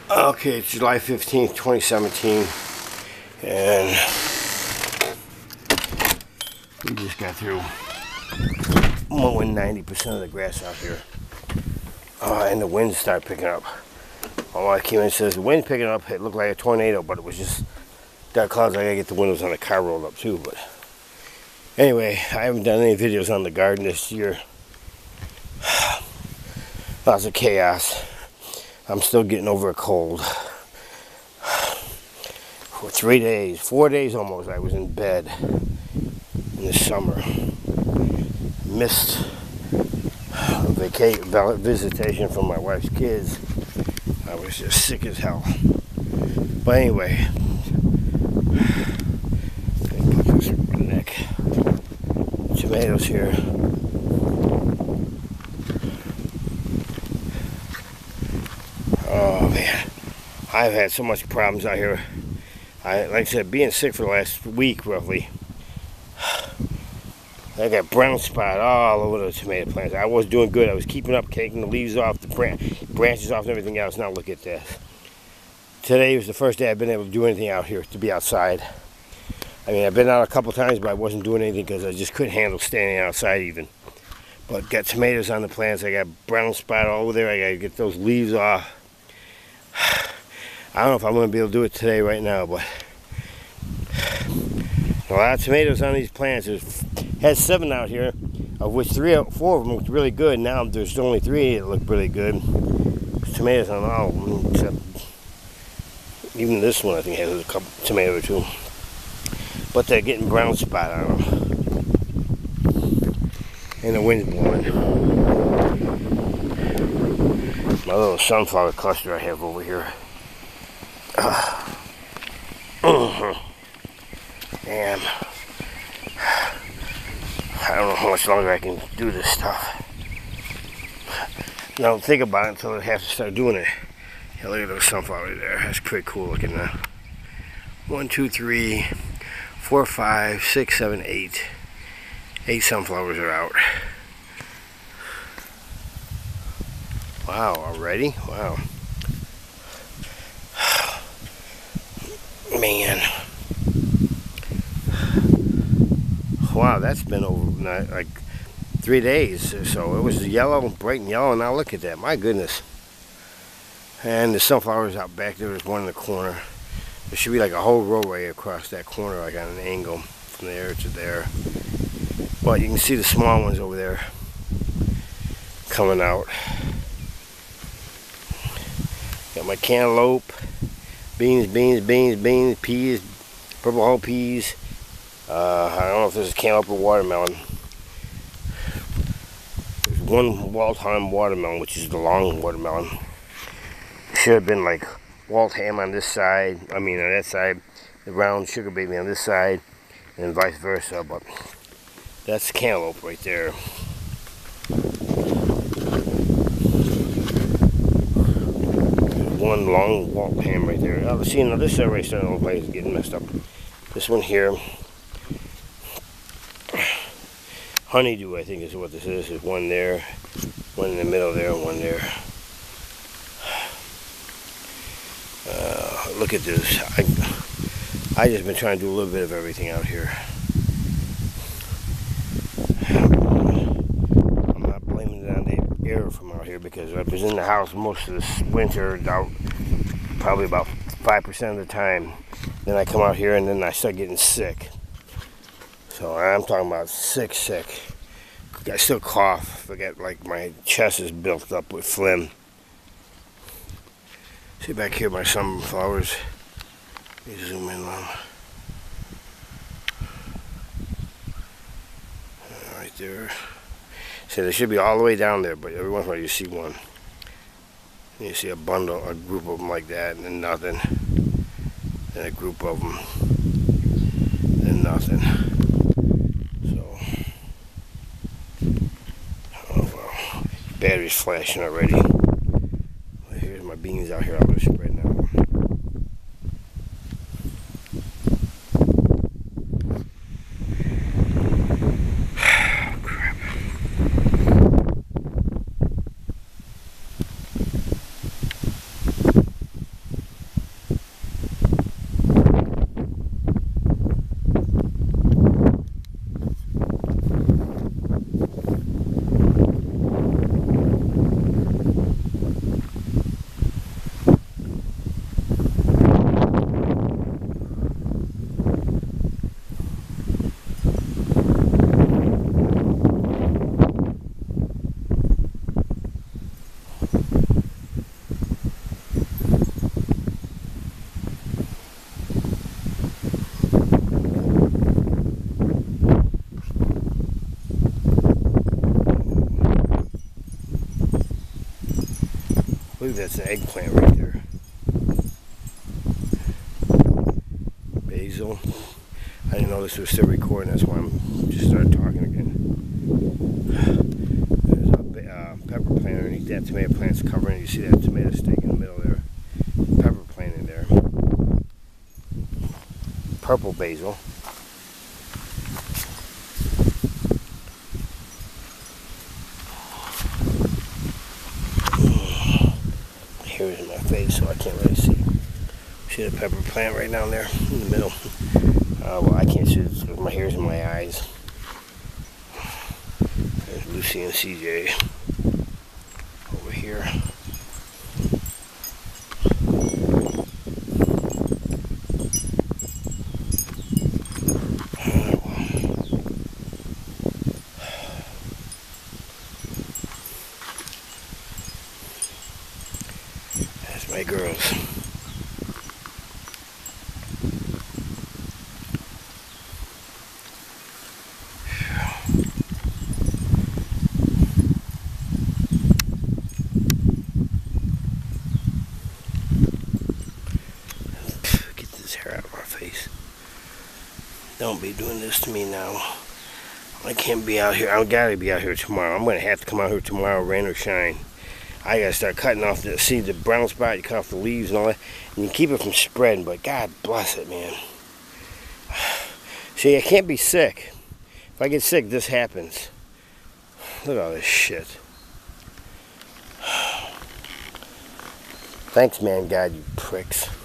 Okay, it's July 15th, 2017, and we just got through mowing 90% of the grass out here, and the winds started picking up. My wife came in and says, the wind's picking up, it looked like a tornado, but it was just dark clouds. I gotta get the windows on the car rolled up too, but anyway, I haven't done any videos on the garden this year. Lots of chaos. I'm still getting over a cold. For 3 days, 4 days almost, I was in bed in the summer. Missed a visitation from my wife's kids. I was just sick as hell. But anyway, let me put this in my neck. Tomatoes here. Oh man, I've had so much problems out here. Like I said, being sick for the last week roughly, I got brown spot all over the tomato plants. I was doing good. I was keeping up, taking the leaves off, the branches off, and everything else. Now look at this. Today was the first day I've been able to do anything out here, to be outside. I mean, I've been out a couple times, but I wasn't doing anything because I just couldn't handle standing outside even. But got tomatoes on the plants. I got brown spot all over there. I got to get those leaves off. I don't know if I'm going to be able to do it today right now, but a lot of tomatoes on these plants. Had 7 out here, of which 4 of them looked really good. Now there's only 3 that look really good. Tomatoes on all of them, except even this one I think has a couple tomato or 2. But they're getting brown spot on them. And the wind's blowing. My little sunflower cluster I have over here. And I don't know how much longer I can do this stuff. Don't think about it until I have to start doing it. Yeah, look at those sunflowers there. That's pretty cool looking now. 1, 2, 3, 4, 5, 6, 7, 8. 8 sunflowers are out. Wow, already? Wow. Man. Wow, that's been over like 3 days or so. It was yellow, bright and yellow. Now look at that. My goodness. And the sunflowers out back there. There's one in the corner. There should be like a whole roadway across that corner, like on an angle from there to there. But you can see the small ones over there coming out. Got my cantaloupe, beans, peas, purple whole peas. I don't know if this is cantaloupe or watermelon. There's one Waltham watermelon, which is the long watermelon. It should have been like Waltham on this side, on that side, the round sugar baby on this side, and vice versa, but that's cantaloupe right there. One long Waltham right there. Oh, see, now this side right starting to look like it's getting messed up. This one here, honeydew, I think is what this is. There's one there, one in the middle there, and one there. Look at this. I just been trying to do a little bit of everything out here. I'm not blaming it on the air from out here because I was in the house most of this winter, probably about 5% of the time. Then I come out here and then I start getting sick. So I'm talking about sick. I still cough. I forget, like my chest is built up with phlegm. See back here my sunflowers. Let me zoom in on them. Right there. See, they should be all the way down there, but every once in a while you see one. You see a bundle, a group of them like that, and then nothing. And a group of them, and nothing. So, oh well. Battery's flashing already. Here's my beans out here. I'm going to spread now. Crap. believe that's an eggplant right there. Basil. I didn't know this was still recording, that's why I'm just started talking again. There's a pepper plant underneath that tomato plant's covering it. You see that tomato stick in the middle there? Pepper plant in there. Purple basil. Here's in my face, so I can't really see. See the pepper plant right down there in the middle? Well, I can't see it because my hair's in my eyes. There's Lucy and CJ over here. That's my girls. Get this hair out of my face. Don't be doing this to me now. I can't be out here. I gotta be out here tomorrow. I'm gonna have to come out here tomorrow, rain or shine. I gotta start cutting off the brown spot. You cut off the leaves and all that, and you keep it from spreading. But God bless it, man. See, I can't be sick. If I get sick, this happens. Look at all this shit. Thanks, man, God, you pricks.